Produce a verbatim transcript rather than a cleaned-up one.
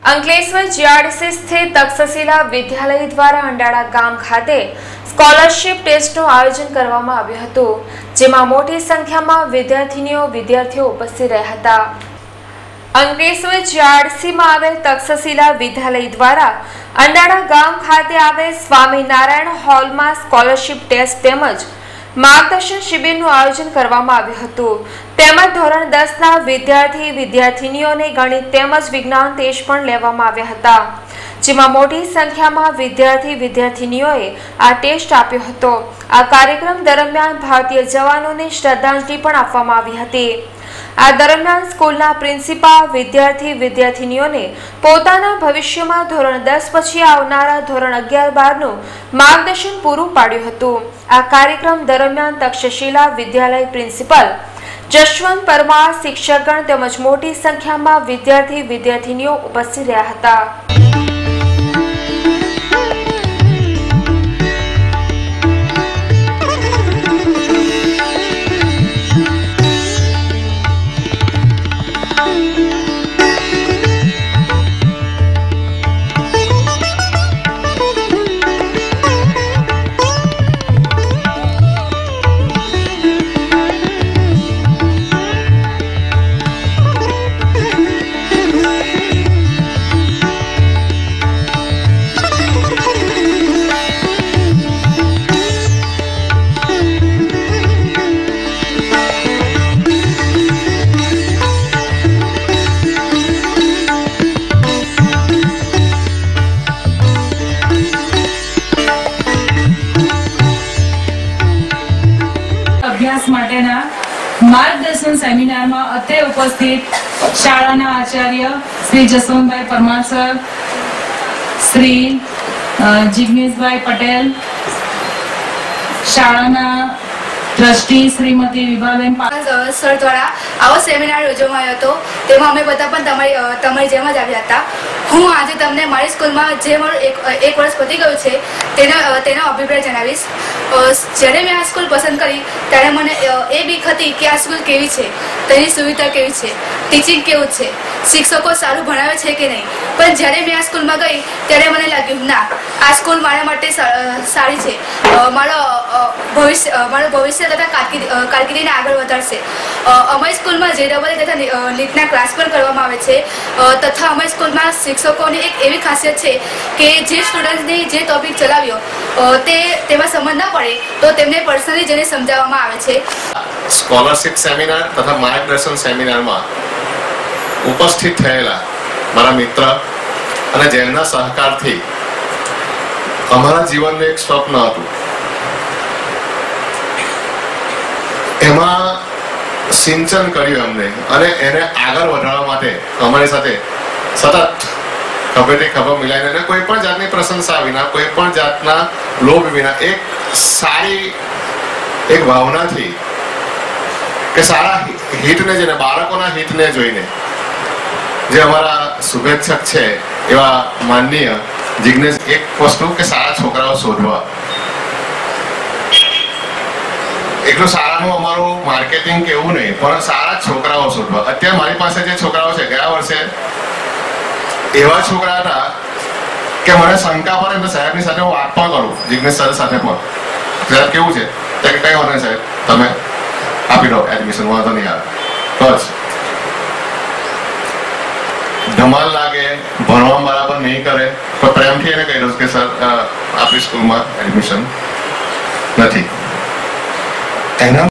Ankleshwar GRDC સ્થિત તક્ષશિલા વિદ્યાલય દ્વારા અંડાળા ગામ ખાતે સ્કોલરશિપ ટેસ્ટનું આયોજન કરવામાં આવ્યું હતું, જેમાં મોટી સંખ્યામાં વિદ્યાર્થીનીઓ વિદ્યાર્થીઓ ઉપસ્થિત રહ્યા હતા. અંકલેશ્વર જીઆરડીસીમાં આવેલ તક્ષશિલા વિદ્યાલય દ્વારા અંડાળા ગામ ખાતે આવેલ સ્વામિનારાયણ હોલમાં સ્કોલરશિપ ટેસ્ટ તેમજ માર્ગદર્શન શિબિરનું આયોજન કરવામાં આવ્યું હતું. તેમજ ધોરણ દસ ના વિદ્યાર્થી વિદ્યાર્થીનીઓને ગણિત તેમજ વિજ્ઞાન ટેસ્ટ પણ લેવામાં આવ્યા હતા, જેમાં મોટી સંખ્યામાં વિદ્યાર્થી વિદ્યાર્થીનીઓએ આ ટેસ્ટ આપ્યો હતો. આ કાર્યક્રમ દરમિયાન ભારતીય જવાનોને શ્રદ્ધાંજલિ પણ આપવામાં આવી હતી. આ દરમિયાન સ્કૂલના પ્રિન્સિપાલ વિદ્યાર્થી વિદ્યાર્થીનીઓને પોતાના ભવિષ્યમાં ધોરણ દસ પછી આવનારા ધોરણ અગિયાર બાર નું માર્ગદર્શન પૂરું પાડ્યું હતું. આ કાર્યક્રમ દરમિયાન તક્ષશિલા વિદ્યાલય પ્રિન્સિપાલ જશવંત પરમાર, શિક્ષકગણ તેમજ મોટી સંખ્યામાં વિદ્યાર્થી વિદ્યાર્થીનીઓ ઉપસ્થિત રહ્યા હતા. અભ્યાસ માટેના માર્ગદર્શન સેમિનારમાં અત્રે ઉપસ્થિત શાળાના આચાર્ય શ્રી જસવંતભાઈ પરમાર સર, શ્રી જિગ્નેશભાઈ પટેલ, શાળાના ટ્રસ્ટી શ્રીમતી વિભાબેન સર દ્વારા આવો સેમિનાર યોજવામાં આવ્યો હતો. તેમાં અમે બધા પણ તમારી તમારી જેમ જ આવ્યા હતા. હું આજે તમને મારી સ્કૂલમાં જે મારું એક એક વર્ષ પતી ગયું છે તેનો તેનો અભિપ્રાય જણાવીશ. જ્યારે મેં આ સ્કૂલ પસંદ કરી ત્યારે મને એ બીક હતી કે આ સ્કૂલ કેવી છે, તેની સુવિધા કેવી છે, ટીચિંગ કેવું છે, શિક્ષકો સારું ભણાવે છે કે નહીં. પણ જ્યારે મેં આ સ્કૂલમાં ગઈ ત્યારે મને લાગ્યું ના, આ સ્કૂલ મારા માટે સારી છે, મારો ભવિષ્ય મારું ભવિષ્ય તથા કારકિર્દીને આગળ વધારશે. અમારી સ્કૂલમાં જે ડબલ તથા નીટના ક્લાસ પણ કરવામાં આવે છે તથા અમારી સ્કૂલમાં શિક્ષકોની એક એવી ખાસિયત છે કે જે સ્ટુડન્ટને જે ટોપિક ચલાવ્યો તે તેમાં સમજ ના પડે તો તેમને પર્સનલી જઈને સમજાવવામાં આવે છે. સ્કોલરશિપ સેમિનાર તથા માર્ગદર્શન સેમિનારમાં ઉપસ્થિત થયેલા મારા મિત્ર અને જેમના સહકારથી અમારા જીવનનું એક સ્વપ્ન હતું, એમાં સિંચન કર્યું અમને અને એને આગળ વધારવા માટે અમારી સાથે સતત ખભેથી ખભા મિલાઈને અને કોઈ પણ જાતની પ્રશંસા વિના, કોઈ પણ જાતના લોભ વિના, એક સારી એક ભાવનાથી કે સારા હિતને જોઈને, બાળકોના હિતને જોઈને જે અમારા શુભેચ્છક છે એવા માનનીય જિગ્નેશ, એક વસ્તુ કે સારા છોકરાઓ શોધવા, એટલું સારાનું અમારું માર્કેટિંગ કે એવું નહીં, પણ સારા છોકરાઓ શોધવા. અત્યારે મારી પાસે જે છોકરાઓ છે, ગયા વર્ષે એવા છોકરા હતા કે મને શંકા પડે તો સાહેબની સાથે હું વાત પણ કરું, જિગ્નેશ સર સાથે પણ, સાહેબ કેવું છે તો કે કઈ વાંધો નહીં સાહેબ, તમે આપી દો એડમિશન, વાંધો નહીં આવે. બસ ધમાલ લાગે, ભણવા બરાબર નહીં કરે તો પ્રેમથી એને કહી દઉં કે સર આપણી સ્કૂલમાં એડમિશન નથી. એના